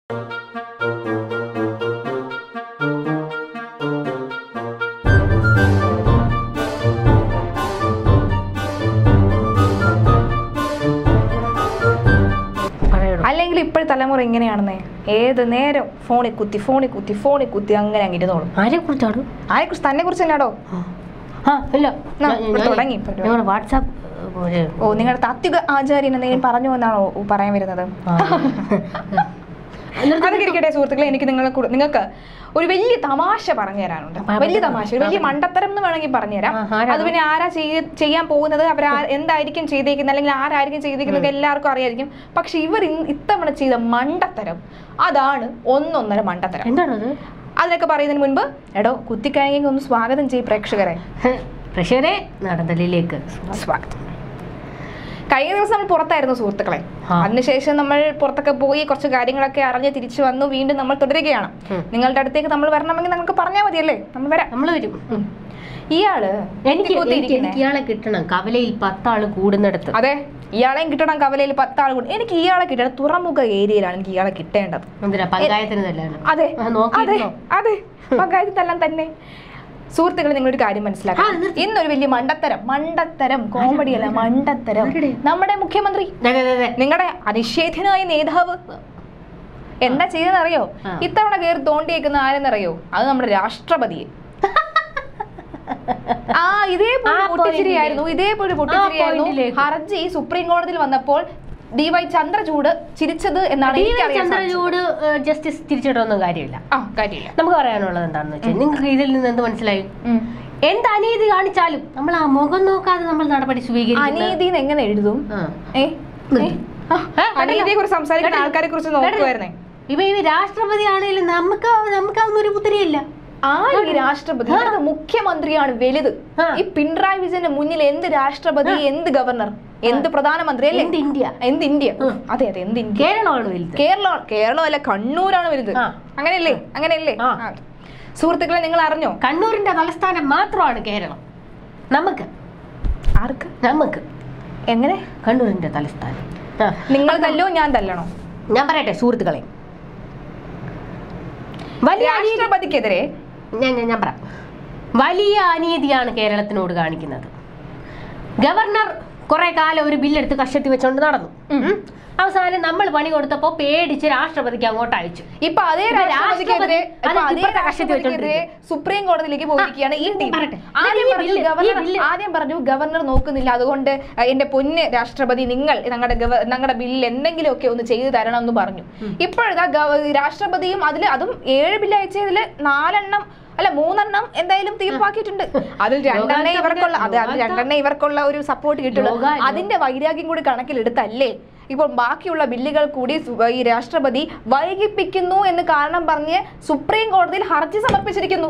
അല്ലെങ്കിൽ ഇപ്പോഴത്തെ തലമുറ ഇങ്ങനെയാണെന്നേ, ഏത് നേരം ഫോണിൽ കുത്തി അങ്ങനെ അങ്ങിരുന്നോളും. ആരെക്കുറിച്ച് തന്നെ കുറിച്ച് തന്നെയാടോ തുടങ്ങി. ഓ, നിങ്ങളുടെ താത്വിക ആചാര്യൻ എന്തെങ്കിലും പറഞ്ഞു എന്നാണോ പറയാൻ വരുന്നത്? അതൊക്കെ ഇരിക്കട്ടെ സുഹൃത്തുക്കളെ, എനിക്ക് നിങ്ങൾക്ക് ഒരു വലിയ തമാശ പറഞ്ഞു തരാനുണ്ട്. വലിയ തമാശ, വലിയ മണ്ടത്തരം എന്ന് വേണമെങ്കിൽ പറഞ്ഞുതരാം. അത് പിന്നെ ആരാ ചെയ്യാൻ പോകുന്നത്, അവർ എന്തായിരിക്കും ചെയ്തേക്കുന്നത്, അല്ലെങ്കിൽ ആരായിരിക്കും ചെയ്തേക്കുന്നത് എല്ലാവർക്കും അറിയായിരിക്കും. പക്ഷെ ഇവർ ഇത്തവണ ചെയ്ത മണ്ടത്തരം അതാണ് ഒന്നൊന്നര മണ്ടത്തരം. എന്താണത്? അതിനൊക്കെ പറയുന്നതിന് മുൻപ് എടോ കുത്തിക്കഴിഞ്ഞെങ്കിൽ ഒന്ന് സ്വാഗതം ചെയ്യും പ്രേക്ഷകരെ. നടന്നലിലേക്ക് സ്വാഗതം. കഴിഞ്ഞ ദിവസം നമ്മൾ പുറത്തായിരുന്നു സുഹൃത്തുക്കളെ. അതിനുശേഷം നമ്മൾ പുറത്തൊക്കെ പോയി കുറച്ച് കാര്യങ്ങളൊക്കെ അറിഞ്ഞ് തിരിച്ചു വന്നു. വീണ്ടും നമ്മൾ തുടരുകയാണ്. നിങ്ങളുടെ അടുത്തേക്ക് നമ്മൾ വരണമെങ്കിൽ നമുക്ക് പറഞ്ഞാൽ മതിയല്ലേ, നമ്മൾ വരും. ഇയാളെ കിട്ടണം കവലയിൽ 10 ആള് കൂടുന്നിടത്ത്. അതെ, ഇയാളെയും കിട്ടണം കവലയിൽ 10 ആൾ കൂടും. എനിക്ക് ഇയാളെ കിട്ടണം തുറമുഖ ഏരിയയിലാണ് എനിക്ക് ഇയാളെ കിട്ടേണ്ടത്. അതെ അതെ, പങ്കായത്തിനെല്ലാം തന്നെ. സുഹൃത്തുക്കളെ, നിങ്ങളൊരു കാര്യം മനസ്സിലാക്കാം. ഇന്നൊരു വലിയ മണ്ടത്തരം കോമഡിയല്ല, മണ്ടത്തരം. നമ്മുടെ മുഖ്യമന്ത്രി, നിങ്ങളുടെ അനിഷേധ്യനായ നേതാവ് എന്താ ചെയ്തെന്നറിയോ? ഇത്തവണ കയറി തോണ്ടിയേക്കുന്ന ആരെന്നറിയോ? അത് നമ്മുടെ രാഷ്ട്രപതിയെ. ഇതേപോലെ പൊട്ടിച്ചിരിയായിരുന്നു. ഹർജി സുപ്രീം കോടതിയിൽ വന്നപ്പോൾ DY ചന്ദ്രചൂഡ് ചിരിച്ചത് എന്നാണ് ചന്ദ്രചൂഡ് ജസ്റ്റിസ് തിരിച്ചിട്ടൊന്നും കാര്യമില്ല. നമുക്ക് പറയാനുള്ളത് എന്താണെന്ന് വെച്ചാൽ, നിങ്ങൾക്ക് ഇതിൽ നിന്ന് എന്ത് മനസ്സിലായി? എന്ത് അനീതി കാണിച്ചാലും നമ്മൾ ആ മുഖം നോക്കാതെ നമ്മൾ നടപടി സ്വീകരിക്കും. അനീതി എങ്ങനെ എഴുതും? അനീതിയെ കുറിച്ച് സംസാരിക്കുന്ന ആൾക്കാരെ കുറിച്ച് നോക്കുവായിരുന്നേ. ഇവ രാഷ്ട്രപതി ആണെങ്കിലും നമുക്കതൊന്നും ഒരു പുത്തിരിയില്ല. രാഷ്ട്രപതി മുഖ്യമന്ത്രിയാണ് വലുത്. ഈ പിണറായി വിജയന്റെ മുന്നിൽ എന്ത് രാഷ്ട്രപതി, എന്ത് ഗവർണർ, എന്ത് പ്രധാനമന്ത്രി അല്ലേ? എന്ത് ഇന്ത്യ? അതെ അതെ, എന്ത് ഇന്ത്യ? കേരളമല്ല, കണ്ണൂരാണ് വലുത്. അങ്ങനെയല്ലേ? സുഹൃത്തുക്കളെ, നിങ്ങൾ അറിഞ്ഞോ? കണ്ണൂരിന്റെ തലസ്ഥാനം മാത്രമാണ് കേരളം. നമുക്ക് എങ്ങനെ കണ്ണൂരിന്റെ തലസ്ഥാനം? നിങ്ങൾ തല്ലോ ഞാൻ തല്ലണോ? ഞാൻ പറയട്ടെ സുഹൃത്തുക്കളെ, രാഷ്ട്രപതിക്കെതിരെ ഞാൻ പറയാം, വലിയ അനീതിയാണ് കേരളത്തിനോട് കാണിക്കുന്നത്. ഗവർണർ കുറെ കാലം ഒരു ബില്ലെടുത്ത് കഷത്തി വെച്ചോണ്ട് നടന്നു. അവസാനം നമ്മൾ പണി കൊടുത്തപ്പോ പേടിച്ച് രാഷ്ട്രപതിക്ക് അങ്ങോട്ട് അയച്ചു. ഇപ്പൊ അതേ രാഷ്ട്രപതിക്കെതിരെ സുപ്രീം കോടതിയിലേക്ക് പോയിരിക്കുകയാണ് ഈ ടീം. ആദ്യം പറഞ്ഞു ഗവർണർ നോക്കുന്നില്ല, അതുകൊണ്ട് എന്റെ പൊന്ന് രാഷ്ട്രപതി നിങ്ങൾ ഞങ്ങളുടെ ബില്ലിൽ എന്തെങ്കിലുമൊക്കെ ഒന്ന് ചെയ്തു തരണം എന്ന് പറഞ്ഞു. ഇപ്പോഴത്തെ രാഷ്ട്രപതിയും അതും 7 ബില്ല് അയച്ചതിൽ 3 എന്തായാലും തീർപ്പാക്കിയിട്ടുണ്ട്. അതിൽ 2 ഇവർക്കുള്ള ഒരു സപ്പോർട്ട് കിട്ടുള്ളൂ. അതിന്റെ വൈരാഗ്യം കൂടി കണക്കിലെടുത്തല്ലേ ഇപ്പോൾ ബാക്കിയുള്ള ബില്ലുകൾ കൂടി ഈ രാഷ്ട്രപതി വൈകിപ്പിക്കുന്നു എന്ന് കാരണം പറഞ്ഞ് സുപ്രീം കോടതിയിൽ ഹർജി സമർപ്പിച്ചിരിക്കുന്നു.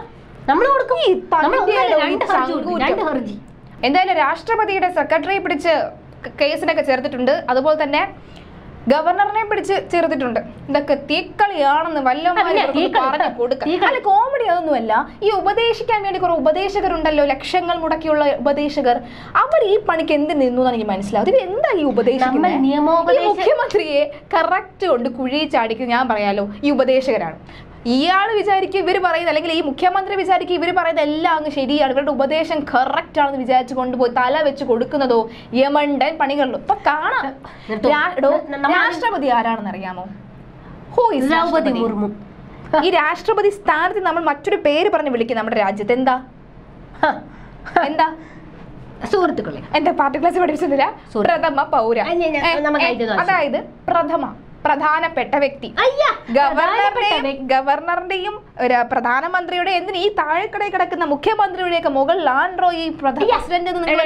എന്തായാലും രാഷ്ട്രപതിയുടെ സെക്രട്ടറിയെ പിടിച്ച് കേസിനൊക്കെ ചേർത്തിട്ടുണ്ട്. അതുപോലെ തന്നെ ഗവർണറിനെ പിടിച്ച് ചേർത്തിട്ടുണ്ട്. ഇതൊക്കെ തീക്കളിയാണെന്ന് പറഞ്ഞു കൊടുക്കുക. കോമഡി അതൊന്നുമല്ല. ഈ ഉപദേശിക്കാൻ വേണ്ടി കുറെ ഉപദേശകരുണ്ടല്ലോ, ലക്ഷങ്ങൾ മുടക്കിയുള്ള ഉപദേശകർ. അവർ ഈ പണിക്ക് എന്ത് നിന്നു എന്ന് എനിക്ക് മനസ്സിലാവും. ഇത് എന്താ ഈ ഉപദേശിക്കുന്നത്? മുഖ്യമന്ത്രിയെ കറക്റ്റ് കൊണ്ട് കുഴി ചാടിക്കും. ഞാൻ പറയാലോ, ഈ ഉപദേശകരാണ്. ഇയാൾ വിചാരിക്കും ഇവർ പറയുന്നത്, അല്ലെങ്കിൽ ഈ മുഖ്യമന്ത്രി വിചാരിക്കും ഇവർ പറയുന്നത് എല്ലാം അങ്ങ് ശരിയാണ്, ഇവരുടെ ഉപദേശം കറക്റ്റ് ആണെന്ന് വിചാരിച്ചു കൊണ്ടുപോയി തല വെച്ച് കൊടുക്കുന്നതോ യമണ്ടൻ പണികളിലും ഇപ്പൊ കാണാം. രാഷ്ട്രപതി ആരാണെന്ന് അറിയാമോ? ദ്രൗപദി മുർമു. ഈ രാഷ്ട്രപതി സ്ഥാനത്ത് നമ്മൾ മറ്റൊരു പേര് പറഞ്ഞ് വിളിക്കും നമ്മുടെ രാജ്യത്ത്. എന്താ സുഹൃത്തുക്കളെ, എന്റെ പാർട്ടി ക്ലാസ് പഠിപ്പിച്ചില്ല. പ്രഥമ പൗര, അതായത് പ്രധാനപ്പെട്ട വ്യക്തി. ഗവർണറിന്റെയും പ്രധാനമന്ത്രിയുടെ എന്തിന് ഈ താഴെക്കടയിൽ കിടക്കുന്ന മുഖ്യമന്ത്രിയുടെ ഒക്കെ മുകളിലാണോ ഈ പ്രസിഡന്റ്?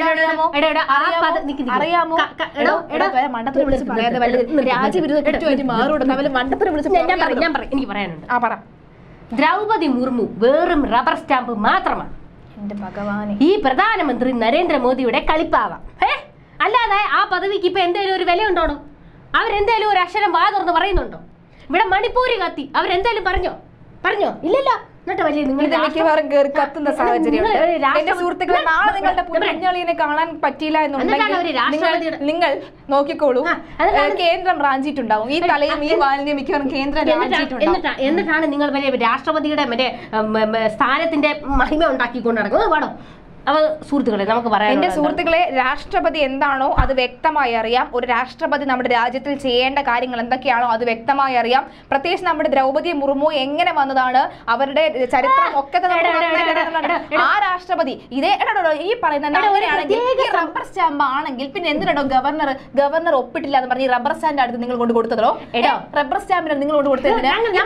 അറിയാമോ? മണ്ടത്തിൽ വിളിച്ച് പറയാതെ രാജ്യവിരുദ്ധ മണ്ടത്തിൽ വിളിച്ച് എനിക്ക് പറയാനുണ്ട്. ദ്രൗപദി മുർമു വെറും റബ്ബർ സ്റ്റാമ്പ് മാത്രമാണ്. എന്റെ ഭഗവാനെ, ഈ പ്രധാനമന്ത്രി നരേന്ദ്രമോദിയുടെ കളിപ്പാവാം. അല്ലാതെ ആ പദവിക്ക് ഇപ്പൊ എന്തെങ്കിലും ഒരു വിലയുണ്ടോ? അവരെന്തേലും ഒരു അക്ഷരം വാ തുറന്ന് പറയുന്നുണ്ടോ? ഇവിടെ മണിപ്പൂരി കത്തി അവരെന്തേലും പറഞ്ഞോ? ഇല്ലല്ലോ. എന്നിട്ട് വലിയ നിങ്ങൾ ഇത് മിക്കവാറും കയറി കത്തുന്ന സാഹചര്യം. എന്റെ സുഹൃത്തുക്കളെ, നാളെ നിങ്ങളുടെ കുഞ്ഞാളിയെ കാണാൻ പറ്റിയില്ല എന്നുണ്ടെങ്കിൽ നിങ്ങൾ നോക്കിക്കോളൂ, കേന്ദ്രം റാഞ്ചിട്ടുണ്ടാവും. ഈ തലയും ഈ വാലിനെയും മിക്കവാറും കേന്ദ്രം റാഞ്ചിട്ടുണ്ടാവും. എന്നിട്ടാണ് നിങ്ങൾ വലിയ രാഷ്ട്രപതിയുടെ മറ്റേ സ്ഥാനത്തിന്റെ മഹിമ ഉണ്ടാക്കിക്കൊണ്ട് നടക്കുന്നത്. പാടോ സുഹൃത്തുക്കളെ, നമുക്ക് പറയാം. എന്റെ സുഹൃത്തുക്കളെ, രാഷ്ട്രപതി എന്താണോ അത് വ്യക്തമായി അറിയാം. ഒരു രാഷ്ട്രപതി നമ്മുടെ രാജ്യത്തിൽ ചെയ്യേണ്ട കാര്യങ്ങൾ എന്തൊക്കെയാണോ അത് വ്യക്തമായി അറിയാം. പ്രത്യേകിച്ച് നമ്മുടെ ദ്രൗപദി മുർമു എങ്ങനെ വന്നതാണ്, അവരുടെ ചരിത്രം ഒക്കെ ആ രാഷ്ട്രപതി ഇതേ ഈ പറയുന്ന റബ്ബർ സ്റ്റാമ്പ് ആണെങ്കിൽ പിന്നെ എന്തിനാണോ ഗവർണർ ഒപ്പിട്ടില്ല എന്ന് പറഞ്ഞ് റബ്ബർ സ്റ്റാമ്പിന്റെ അടുത്ത് നിങ്ങൾ കൊണ്ട് കൊടുത്തതോ? റബ്ബർ സ്റ്റാമ്പിന് നിങ്ങൾ കൊണ്ട് കൊടുത്തത്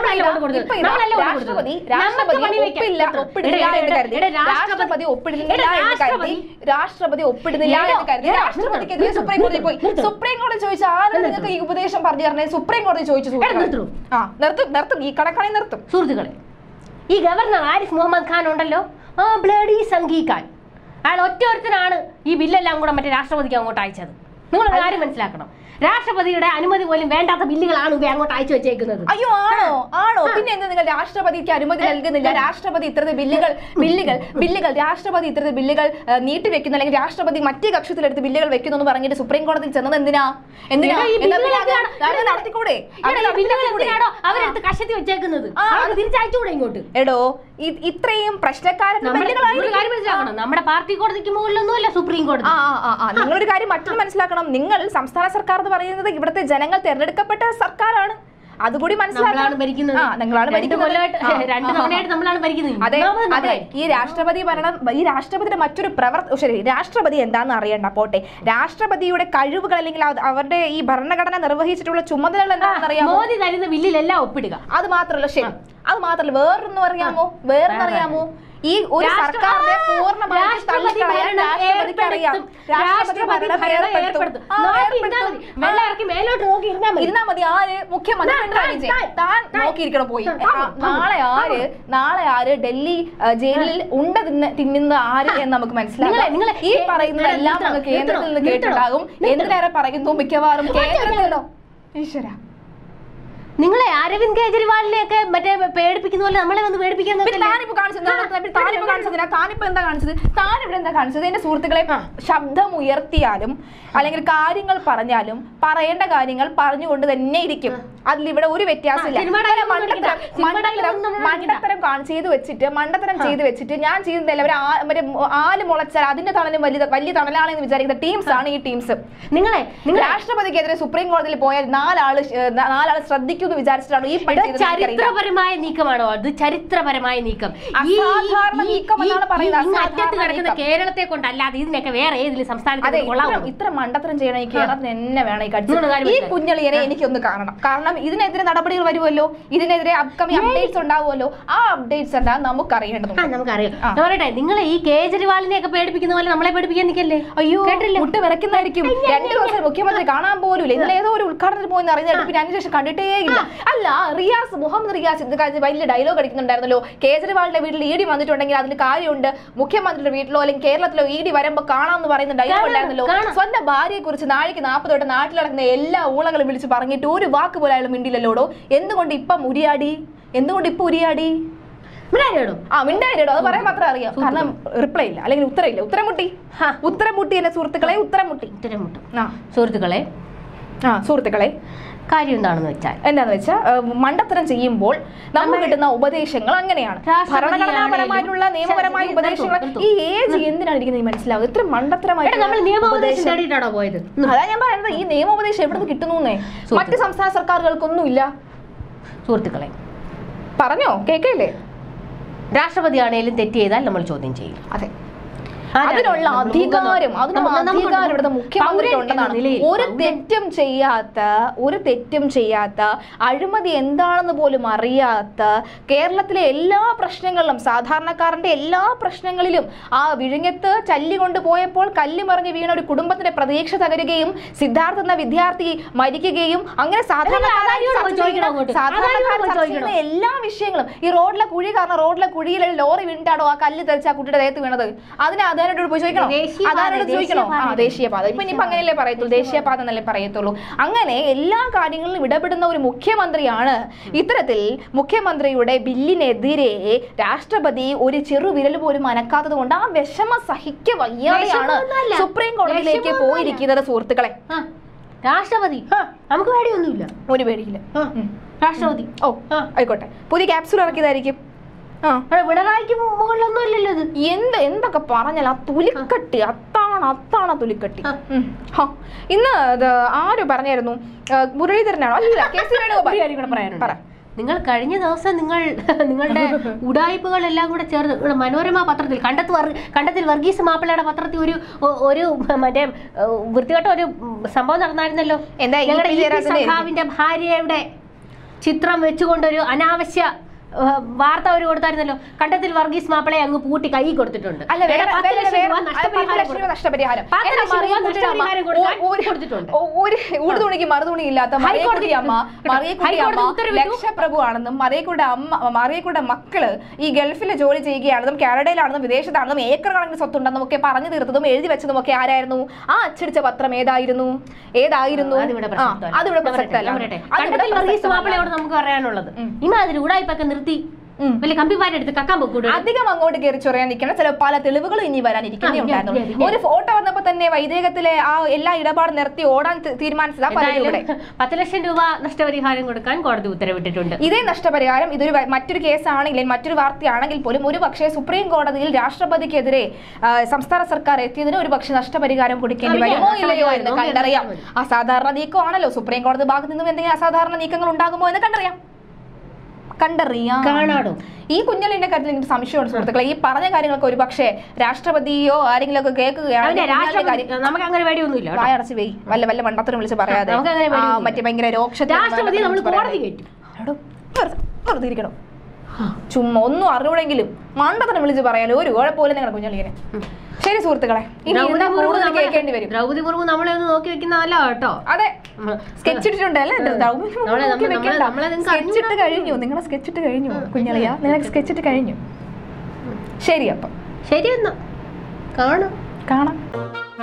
രാഷ്ട്രപതി ഒപ്പിടുന്നില്ല എന്ന് കരുതി രാഷ്ട്രപതിക്കെതിരെ സുപ്രീം കോടതി പോയി. സുപ്രീം കോടതി ചോദിച്ച ആരും നിങ്ങൾക്ക് ഈ ഉപദേശം പറഞ്ഞു തരണേ? സുപ്രീം കോടതി ചോദിച്ചു. നിർത്തും, ഈ കണക്കാണി നിർത്തും. സുഹൃത്തുക്കളെ, ഈ ഗവർണർ ആരിഫ് മുഹമ്മദ് ഖാൻ ഉണ്ടല്ലോ, ആ ബ്ലഡി സംഘി ഖാൻ, അയാൾ ഒറ്റൊരുത്തനാണ് ഈ ബില്ലെല്ലാം കൂടെ മറ്റേ രാഷ്ട്രപതിക്ക് അങ്ങോട്ട് അയച്ചത്. നിങ്ങളൊരു കാര്യം മനസ്സിലാക്കണം, രാഷ്ട്രപതിയുടെ അനുമതി പോലും വേണ്ടാത്ത ബില്ലുകളാണ് ഇവ അങ്ങോട്ട് അയച്ചു വെച്ചേക്കുന്നത്. അയ്യോ, ആണോ? പിന്നെ എന്താ നിങ്ങൾ രാഷ്ട്രപതിക്ക് അനുമതി നൽകുന്നില്ല? രാഷ്ട്രപതി ഇത്തരത്തിൽ ബില്ലുകൾ രാഷ്ട്രപതി ഇത്തരത്തിൽ ബില്ലുകൾ നീട്ടിവെക്കുന്നു, അല്ലെങ്കിൽ രാഷ്ട്രപതി മറ്റേ കക്ഷത്തിലെടുത്ത് ബില്ലുകൾ വെക്കുന്നു എന്ന് പറഞ്ഞിട്ട് സുപ്രീം കോടതിയിൽ ചെന്നത് എന്തിനാ? നടത്തിക്കൂടെ? അവരെടുത്ത് കഷത്തി വെച്ചേക്കുന്നത് തിരിച്ചയച്ചുകൂടെ ഇങ്ങോട്ട്? എടോ, ഇത്രയും പ്രശ്നക്കാരൻ നമ്മുടെ പാർട്ടി കോടതിക്ക് മുകളിലൊന്നും അല്ല സുപ്രീം കോടതി. നിങ്ങളൊരു കാര്യം മറ്റൊന്ന് മനസ്സിലാക്കണം, നിങ്ങൾ സംസ്ഥാന സർക്കാർ എന്ന് പറയുന്നത് ഇവിടുത്തെ ജനങ്ങൾ തെരഞ്ഞെടുക്കപ്പെട്ട സർക്കാരാണ്. അതുകൂടി മനസ്സിലാക്കണം. അതെ, ഈ രാഷ്ട്രപതി ഭരണം, ഈ രാഷ്ട്രപതിയുടെ മറ്റൊരു രാഷ്ട്രപതി എന്താണെന്ന് അറിയണ്ട പോട്ടെ, രാഷ്ട്രപതിയുടെ കഴിവുകൾ അല്ലെങ്കിൽ അവരുടെ ഈ ഭരണഘടന നിർവഹിച്ചിട്ടുള്ള ചുമതലകൾ എന്താണെന്ന് അറിയാമോ? മോദി തരുന്ന ബില്ലിലെല്ലാം ഒപ്പിടുക. അത് മാത്രമല്ല, ശരി, അത് മാത്രമല്ല വേറൊന്നും അറിയാമോ? ഈ ഒരു സർക്കാരിനെ പൂർണ്ണമായിട്ട് തള്ളിക്കളയാൻ രാഷ്ട്രപതിക്ക് അറിയാം. രാഷ്ട്രപതി ഭരണം ഇരുന്നാ മതി. ആര്? മുഖ്യമന്ത്രി പിണറായി വിജയൻ. താൻ നോക്കിയിരിക്കണം പോയി. നാളെ ആര് ഡൽഹി ജയിലിൽ ഉണ്ട തിന്നുന്ന ആര് എന്ന് നമുക്ക് മനസ്സിലാക്കാം. ഈ പറയുന്നതെല്ലാം നമുക്ക് കേന്ദ്രത്തിൽ നിന്ന് കേട്ടിട്ടുണ്ടാകും. എന്തിനേറെ പറയുന്നു, മിക്കവാറും കേന്ദ്രത്തിലോ ഈശ്വര നിങ്ങളെ അരവിന്ദ് കെജ്രിവാളിനെയൊക്കെ മറ്റേ പേടിപ്പിക്കുന്ന പോലെ നമ്മളെ വന്ന് പേടിപ്പിക്കാൻ താനിപ്പോ എന്താ കാണിച്ചത്? എന്റെ സുഹൃത്തുക്കളെ, ശബ്ദം ഉയർത്തിയാലും അല്ലെങ്കിൽ കാര്യങ്ങൾ പറഞ്ഞാലും പറയേണ്ട കാര്യങ്ങൾ പറഞ്ഞുകൊണ്ട് തന്നെ ഇരിക്കും. അതിലിവിടെ ഒരു വ്യത്യാസമില്ല. മണ്ടത്തരം ചെയ്ത് വെച്ചിട്ട് ഞാൻ ചെയ്യുന്നില്ല. അവര് ആല് മുളച്ചാൽ അതിന്റെ തണലും വലിയ തണലാണെന്ന് വിചാരിക്കുന്ന ടീംസ് ആണ് ഈ ടീംസ്. നിങ്ങളെ രാഷ്ട്രപതിക്കെതിരെ സുപ്രീം കോടതിയിൽ പോയാൽ നാലാള് ശ്രദ്ധിക്കും വിചാരിച്ചിട്ടാണ് ഈ ചരിത്രപരമായ നീക്കമാണോ അത്? ചരിത്രപരമായ നീക്കം കിടക്കുന്ന കേരളത്തെ കൊണ്ടല്ലാതെ ഇതിനൊക്കെ വേറെ ഏതെങ്കിലും സംസ്ഥാനത്ത് ഇത്ര മണ്ടത്തരം ചെയ്യണം ഈ കേരളത്തിന് എന്നെ വേണം. ഈ കുഞ്ഞളിയനെ എനിക്കൊന്ന് കാണണം. കാരണം ഇതിനെതിരെ നടപടികൾ വരുമല്ലോ, ഇതിനെതിരെ അപ്കമിങ് അപ്ഡേറ്റ്സ് ഉണ്ടാവുമല്ലോ. ആ അപ്ഡേറ്റ്സ് എന്താ നമുക്കറിയേണ്ടത്. നമുക്കറിയാം. പറയട്ടെ, നിങ്ങളെ ഈ കേജ്രിവാളിനെ ഒക്കെ പേടിപ്പിക്കുന്ന പോലെ നമ്മളെ പേടിപ്പിക്കാൻ നിൽക്കല്ലേ? അയ്യോ, മുട്ട് വിറയ്ക്കുന്നതായിരിക്കും. 2 ദിവസം മുഖ്യമന്ത്രി കാണാൻ പോലും ഇന്നലെ ഏതോ ഒരു ഉദ്ഘാടനത്തിൽ പോയി അറിഞ്ഞിട്ട് പിന്നെ അതിനുശേഷം കണ്ടിട്ടേ ഇല്ല. അല്ല, മുഹമ്മദ് റിയാസ് ഇത് വലിയ ഡയലോഗ് അടിക്കുന്നുണ്ടായിരുന്നല്ലോ, കേജ്രിവാളിന്റെ വീട്ടിൽ ഇഡി വന്നിട്ടുണ്ടെങ്കിൽ അതിന് കാര്യമുണ്ട്, മുഖ്യമന്ത്രിയുടെ വീട്ടിലോ അല്ലെങ്കിൽ കേരളത്തിലോ ഇഡി വരുമ്പോ കാണാമെന്ന് പറയുന്ന ഡയലോഗ് ഉണ്ടായിരുന്നല്ലോ. സ്വന്തം ഭാര്യയെ കുറിച്ച് നാഴിക്ക് 40 തൊട്ട് നാട്ടിൽ നടക്കുന്ന എല്ലാ ഊളകളും വിളിച്ച് പറഞ്ഞിട്ട് ഒരു വാക്ക് പോലെ അയാൾ മിണ്ടില്ലല്ലോടോ. എന്തുകൊണ്ട് ഇപ്പൊ ഉരിയാടി? മിണ്ടായിരടോ, അത് പറയാൻ മാത്രം അറിയാം. കാരണം റിപ്ലൈ ഇല്ല, അല്ലെങ്കിൽ ഉത്തരമില്ല. ഉത്തരമുട്ടി എന്റെ സുഹൃത്തുക്കളെ, ഉത്തരമുട്ടി. സുഹൃത്തുക്കളെ, കാര്യം എന്താണെന്ന് വെച്ചാൽ മണ്ടത്തരം ചെയ്യുമ്പോൾ നമുക്ക് കിട്ടുന്ന ഉപദേശങ്ങൾ അങ്ങനെയാണ്. ഭരണഘടനാപരമായിട്ടുള്ള നിയമപരമായ ഉപദേശങ്ങൾ ഈ ഏജ് എന്തിനാണ് ഇരിക്കുന്നത് മനസ്സിലാവും. ഇത്ര മണ്ടത്തരമായിട്ട് അതാ ഞാൻ പറയുന്നത്. ഈ നിയമോപദേശം എവിടെ നിന്ന് കിട്ടുന്നേ? മറ്റ് സംസ്ഥാന സർക്കാരുകൾക്കൊന്നും ഇല്ല. സുഹൃത്തുക്കളെ, പറഞ്ഞോ, കേൾക്കല്ലേ? രാഷ്ട്രപതി ആണെങ്കിലും തെറ്റ് ചെയ്താൽ നമ്മൾ ചോദ്യം ചെയ്യും. അതെ, അതിനുള്ള അധികാരം ഇവിടുത്തെ മുഖ്യമന്ത്രി ഉണ്ടെന്നാണ്. ഒരു തെറ്റും ചെയ്യാത്ത അഴിമതി എന്താണെന്ന് പോലും അറിയാത്ത കേരളത്തിലെ എല്ലാ പ്രശ്നങ്ങളിലും, സാധാരണക്കാരന്റെ എല്ലാ പ്രശ്നങ്ങളിലും, ആ വിഴിഞ്ഞത്ത് ചല്ലി കൊണ്ടുപോയപ്പോൾ കല്ല് മറിഞ്ഞ് വീണ ഒരു കുടുംബത്തിന്റെ പ്രതീക്ഷ തകരുകയും സിദ്ധാർത്ഥ എന്ന വിദ്യാർത്ഥി മരിക്കുകയും അങ്ങനെ സാധാരണക്കാരൻ എല്ലാ വിഷയങ്ങളും, ഈ റോഡിലെ കുഴി കാരണം റോഡിലെ കുഴിയിൽ ലോറി വീണിട്ടാണോ ആ കല്ല് തെറിച്ച് ആ കുട്ടിയുടെ ദേഹത്ത് വീണത്? അതിനകത്ത് അദാനിയോട് പോയി ചോദിക്കണോ? അദാനിയോട് ചോദിക്കണോ? ദേശീയപാത. ഇപ്പൊ ഇനിയിപ്പോ അങ്ങനെയല്ലേ പറയത്തുള്ളൂ, ദേശീയപാത എന്നല്ലേ പറയത്തുള്ളൂ. അങ്ങനെ എല്ലാ കാര്യങ്ങളിലും ഇടപെടുന്ന ഒരു മുഖ്യമന്ത്രിയാണ്. ഇത്തരത്തിൽ മുഖ്യമന്ത്രിയുടെ ബില്ലിനെതിരെ രാഷ്ട്രപതി ഒരു ചെറു വിരൽ പോലും അനക്കാത്തത് കൊണ്ട് ആ വിഷമം സഹിക്ക വയ്യാതെയാണ് സുപ്രീം കോടതിയിലേക്ക് പോയിരിക്കുന്നത് സുഹൃത്തുക്കളെ. രാഷ്ട്രപതി നമുക്ക് പേടിയൊന്നുമില്ല, ഒരു പേടിയില്ല. രാഷ്ട്രപതി ആയിക്കോട്ടെ, പുതിയ ക്യാപ്സൂൾ ഇറക്കിയതായിരിക്കും. പിണറായിക്ക് മുകളിലൊന്നും ഇല്ലല്ലോ ഇത്. എന്തൊക്കെ പറഞ്ഞാൽ ആ തുലിക്കട്ടി അത്താണ് തുലിക്കട്ടി. ഇന്ന് ആര് പറഞ്ഞായിരുന്നു? മുരളീധരനാണോ? അല്ല, കെ.സി. വേണുഗോപാൽ. നിങ്ങൾ കഴിഞ്ഞ ദിവസം നിങ്ങളുടെ ഉടായ്പകളെല്ലാം കൂടെ ചേർന്ന് മനോരമ പത്രത്തിൽ കണ്ടത്തിൽ വർഗീസ് മാപ്പിളയുടെ പത്രത്തിൽ ഒരു മറ്റേ വൃത്തികെട്ട ഒരു സംഭവം നടന്നായിരുന്നല്ലോ. സഖാവിന്റെ ഭാര്യയുടെ ചിത്രം വെച്ചുകൊണ്ടൊരു അനാവശ്യ വാർത്ത അവർ കൊടുത്തായിരുന്നല്ലോ. കണ്ടത്തിൽ വർഗീസ് മാപ്പിളയെ അങ്ങ് പൂട്ടി കൈ കൊടുത്തിട്ടുണ്ട്. ഊടുതുണിക്ക് മറുതുണി ഇല്ലാത്ത ലക്ഷപ്രഭു ആണെന്നും മറിയക്കൂടെ മക്കള് ഈ ഗൾഫിൽ ജോലി ചെയ്യുകയാണെന്നും കാനഡയിലാണെന്നും വിദേശത്താണെന്നും ഏക്കർ കണക്കിന് സ്വത്തുണ്ടെന്നും ഒക്കെ പറഞ്ഞു തീർത്തതും എഴുതി വെച്ചതും ഒക്കെ ആരായിരുന്നു? ആ അച്ചടിച്ച പത്രം ഏതായിരുന്നു? അതിവിടെ പ്രസക്തമല്ല. നമുക്ക് പറയാനുള്ളത് ഇമാതിരി ഉടായ്പൊക്കെ നിർത്തി വലിയ കമ്പിമാരെടുത്ത് കക്കാൻ പോകൂടെ. അധികം അങ്ങോട്ട് കയറി ചൊറിയാൻ നിൽക്കണം. ചില പല തെളിവുകളും ഇനി വരാനിരിക്കുന്നുണ്ടായിരുന്നു. ഒരു ഫോട്ടോ വന്നപ്പോ തന്നെ വൈദേഹത്തിലെ ആ എല്ലാ ഇടപാടും നിർത്തി ഓടാൻ തീരുമാനിച്ചതാ. 10 ലക്ഷം രൂപ നഷ്ടപരിഹാരം കൊടുക്കാൻ കോടതി ഉത്തരവിട്ടിട്ടുണ്ട്. ഇതേ നഷ്ടപരിഹാരം ഇതൊരു മറ്റൊരു കേസാണെങ്കിൽ മറ്റൊരു വാർത്തയാണെങ്കിൽ പോലും ഒരു പക്ഷേ സുപ്രീം കോടതിയിൽ രാഷ്ട്രപതിക്കെതിരെ സംസ്ഥാന സർക്കാർ എത്തിയതിന് ഒരു പക്ഷേ നഷ്ടപരിഹാരം കൊടുക്കേണ്ടി വരുമോ ഇല്ലയോ എന്ന് കണ്ടറിയാം. അസാധാരണ നീക്കമാണല്ലോ. സുപ്രീം കോടതി ഭാഗത്ത് നിന്നും എന്തെങ്കിലും അസാധാരണ നീക്കങ്ങൾ ഉണ്ടാകുമോ എന്ന് കണ്ടറിയാം. ഈ കുഞ്ഞലിന്റെ കാര്യത്തിൽ എനിക്ക് സംശയമുണ്ട് സുഹൃത്തുക്കളെ. ഈ പറഞ്ഞ കാര്യങ്ങളൊക്കെ ഒരു പക്ഷേ രാഷ്ട്രപതിയോ ആരെങ്കിലും ഒക്കെ കേൾക്കുകയാണെങ്കിൽ നമുക്ക് അങ്ങനെ പേടിയൊന്നുമില്ല. വായടച്ച് പോയി വല്ല മണ്ടത്തിനും വിളിച്ച് പറയാതെ മറ്റേ ഭയങ്കര രോക്ഷത്തിരിക്കണം. ചുമ്മാ ഒന്നും അറിയൂടെങ്കിലും മണ്ടത്തിനും വിളിച്ച് പറയാലോ ഒരു കുഴപ്പമില്ല നിങ്ങളുടെ കുഞ്ഞലിങ്ങനെ. ശരി സുഹൃത്തുക്കളെ, ഇനി കേൾക്കേണ്ടി വരും. ദ്രൗപദി മുർമു നമ്മളെ ഒന്ന് നോക്കി വെക്കുന്നതല്ല കേട്ടോ. അതെ, സ്കെച്ച് ഇട്ടിട്ടുണ്ടല്ലേ? സ്കെച്ച് ഇട്ട് കഴിഞ്ഞു. നിങ്ങളെ സ്കെച്ച് ഇട്ട് കഴിഞ്ഞു കുഞ്ഞളിയാ, നിങ്ങളെ സ്കെച്ച് ഇട്ട് കഴിഞ്ഞു. ശരി, അപ്പം ശരി, എന്നാ കാണാം.